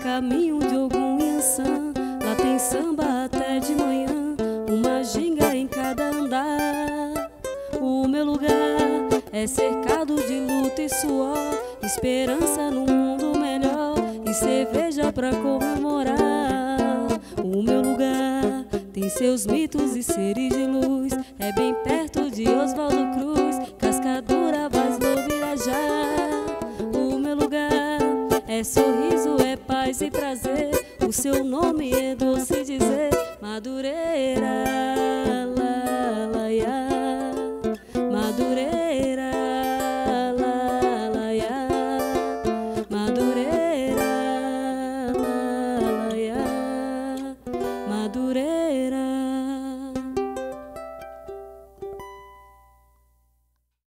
caminho de algum Iansã. Lá tem samba até de manhã, uma ginga em cada andar. O meu lugar é cercado de luta e suor, esperança num mundo melhor e cerveja pra comemorar. O meu lugar tem seus mitos e seres de luz, é bem perto de Oswaldo Cruz, Cascadura, Vaz Lobo, Irajá. O meu lugar é sorriso, é paz e prazer, o seu nome é doce dizer, Madureira, lá, lá, lá.